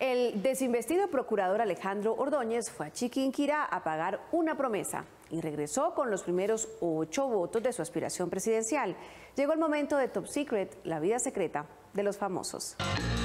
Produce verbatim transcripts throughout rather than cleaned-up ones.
El desinvestido procurador Alejandro Ordóñez fue a Chiquinquirá a pagar una promesa y regresó con los primeros ocho votos de su aspiración presidencial. Llegó el momento de Top Secret, la vida secreta de los famosos.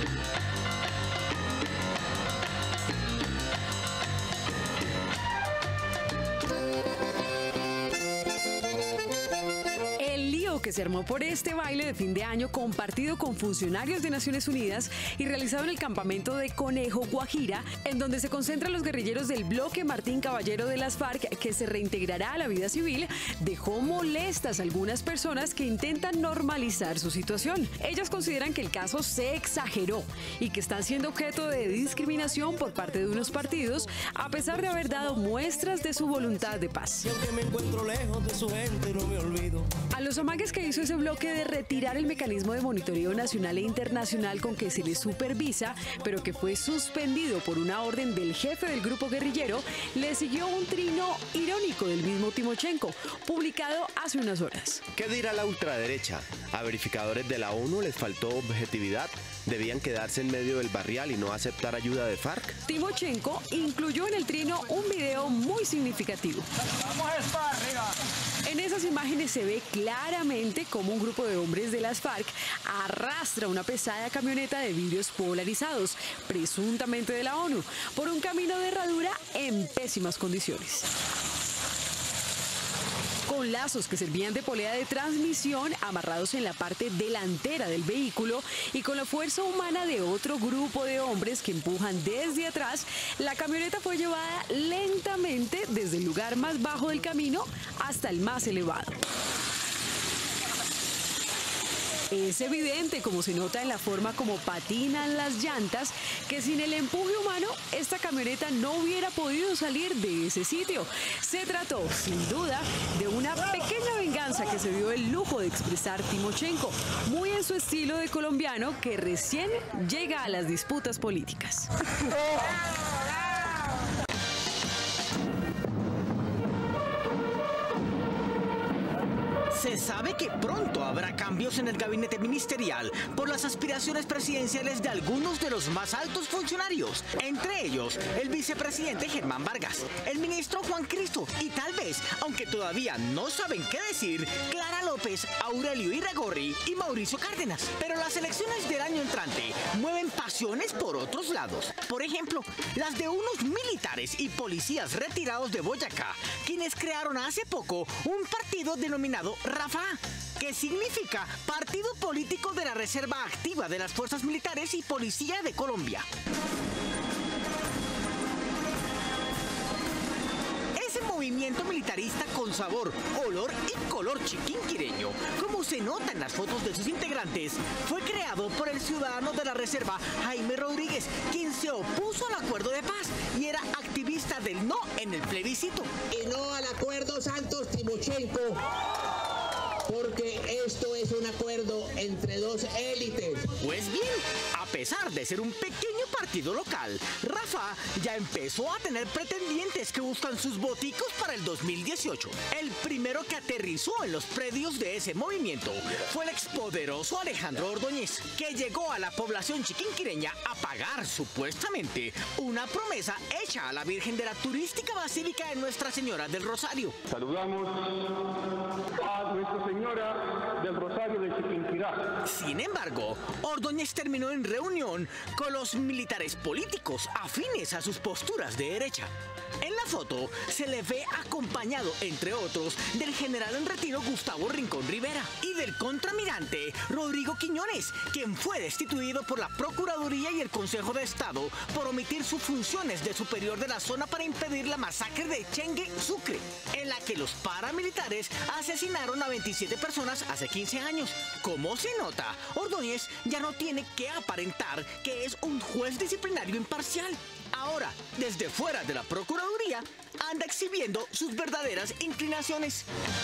Que se armó por este baile de fin de año compartido con funcionarios de Naciones Unidas y realizado en el campamento de Conejo, Guajira, en donde se concentran los guerrilleros del bloque Martín Caballero de las FARC, que se reintegrará a la vida civil, dejó molestas a algunas personas que intentan normalizar su situación. Ellas consideran que el caso se exageró y que están siendo objeto de discriminación por parte de unos partidos, a pesar de haber dado muestras de su voluntad de paz. Y aunque me encuentro lejos de su gente, no me olvido. A los amagues que hizo ese bloque de retirar el mecanismo de monitoreo nacional e internacional con que se les supervisa, pero que fue suspendido por una orden del jefe del grupo guerrillero, le siguió un trino irónico del mismo Timochenko, publicado hace unas horas. ¿Qué dirá la ultraderecha? ¿A verificadores de la ONU les faltó objetividad? ¿Debían quedarse en medio del barrial y no aceptar ayuda de FARC? Timochenko incluyó en el trino un video muy significativo. ¡Vamos para arriba! En esas imágenes se ve claramente cómo un grupo de hombres de las FARC arrastra una pesada camioneta de vidrios polarizados, presuntamente de la ONU, por un camino de herradura en pésimas condiciones. Con lazos que servían de polea de transmisión amarrados en la parte delantera del vehículo y con la fuerza humana de otro grupo de hombres que empujan desde atrás, la camioneta fue llevada lentamente desde el lugar más bajo del camino hasta el más elevado. Es evidente, como se nota en la forma como patinan las llantas, que sin el empuje humano esta camioneta no hubiera podido salir de ese sitio. Se trató, sin duda, de una pequeña venganza que se dio el lujo de expresar Timochenko, muy en su estilo de colombiano que recién llega a las disputas políticas. Se sabe que pronto habrá cambios en el gabinete ministerial por las aspiraciones presidenciales de algunos de los más altos funcionarios, entre ellos el vicepresidente Germán Vargas, el ministro Juan Cristo y tal vez, aunque todavía no saben qué decir, Clara López, Aurelio Iragorri y Mauricio Cárdenas. Pero las elecciones del año entrante mueven pasiones por otros lados. Por ejemplo, las de unos militares y policías retirados de Boyacá, quienes crearon hace poco un partido denominado RAFA, que significa Partido Político de la Reserva Activa de las Fuerzas Militares y Policía de Colombia. Ese movimiento militarista con sabor, olor y color chiquinquireño, como se nota en las fotos de sus integrantes, fue creado por el ciudadano de la Reserva Jaime Rodríguez, quien se opuso al acuerdo de paz y era activista del no en el plebiscito. Y no al acuerdo Santos Timochenko, porque esto es un acuerdo entre dos élites. Pues bien, a pesar de ser un pequeño partido local, RAFA ya empezó a tener pretendientes que buscan sus voticos para el dos mil dieciocho. El primero que aterrizó en los predios de ese movimiento fue el expoderoso Alejandro Ordóñez, que llegó a la población chiquinquireña a pagar supuestamente una promesa hecha a la Virgen de la turística basílica de Nuestra Señora del Rosario. Saludamos a Nuestra Señora del Rosario de Chiquinquirá. Sin embargo, Ordóñez terminó en reunión con los militares políticos afines a sus posturas de derecha. En la foto se le ve acompañado, entre otros, del general en retiro Gustavo Rincón Rivera y del contramirante Rodrigo Quiñones, quien fue destituido por la Procuraduría y el Consejo de Estado por omitir sus funciones de superior de la zona para impedir la masacre de Chengue, Sucre, en la que los paramilitares asesinaron a veintisiete personas hace quince años. Como se nota, Ordóñez ya no tiene que aparentar que es un juez disciplinario imparcial. Ahora, desde fuera de la Procuraduría, anda exhibiendo sus verdaderas inclinaciones.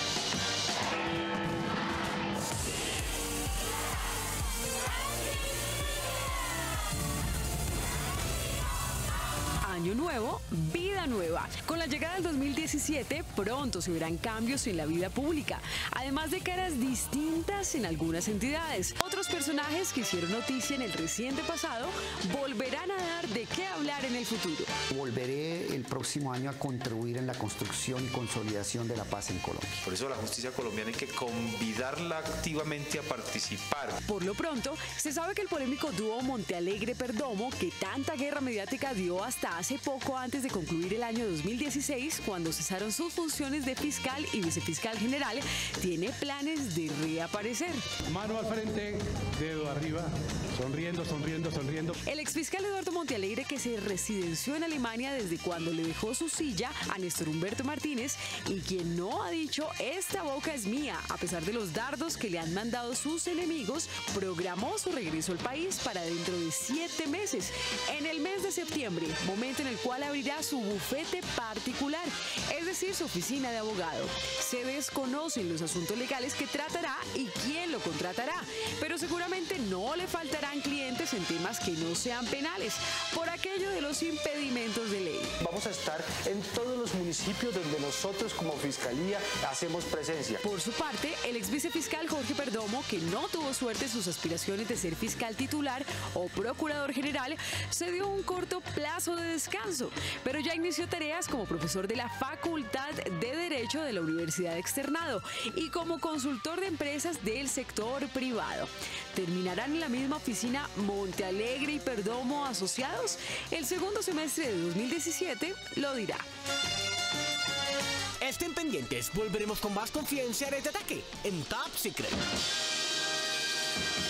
Año nuevo, vida nueva. Con la llegada del dos mil diecisiete, pronto se verán cambios en la vida pública, además de caras distintas en algunas entidades. Otros personajes que hicieron noticia en el reciente pasado volverán a dar de qué hablar en el futuro. Volveré el próximo año a contribuir en la construcción y consolidación de la paz en Colombia. Por eso la justicia colombiana hay que convidarla activamente a participar. Por lo pronto, se sabe que el polémico dúo Montealegre-Perdomo, que tanta guerra mediática dio hasta hace poco antes de concluir el año dos mil dieciséis, cuando cesaron sus funciones de fiscal y vicefiscal general, tiene planes de reaparecer. Mano al frente, dedo arriba, sonriendo, sonriendo, sonriendo. El exfiscal Eduardo Montealegre, que se residenció en Alemania desde cuando le dejó su silla a Néstor Humberto Martínez, y quien no ha dicho esta boca es mía, a pesar de los dardos que le han mandado sus enemigos, programó su regreso al país para dentro de siete meses, en el mes de septiembre, momento en el cual abrirá su bufete particular, es decir, su oficina de abogado. Se desconocen los asuntos legales que tratará y quién lo contratará, pero seguramente no le faltarán clientes en temas que no sean penales, por aquello de los impedimentos de ley. Vamos a estar en todos los municipios donde nosotros como Fiscalía hacemos presencia. Por su parte, el ex vicefiscal Jorge Perdomo, que no tuvo suerte en sus aspiraciones de ser fiscal titular o procurador general, se dio un corto plazo de descanso, pero ya inició tareas como profesor de la Facultad de Derecho de la Universidad Externado y como consultor de empresas del sector privado. ¿Terminarán en la misma oficina Montealegre y Perdomo asociados? El segundo semestre de dos mil diecisiete lo dirá. Estén pendientes, volveremos con más confidenciales de ataque en Top Secret.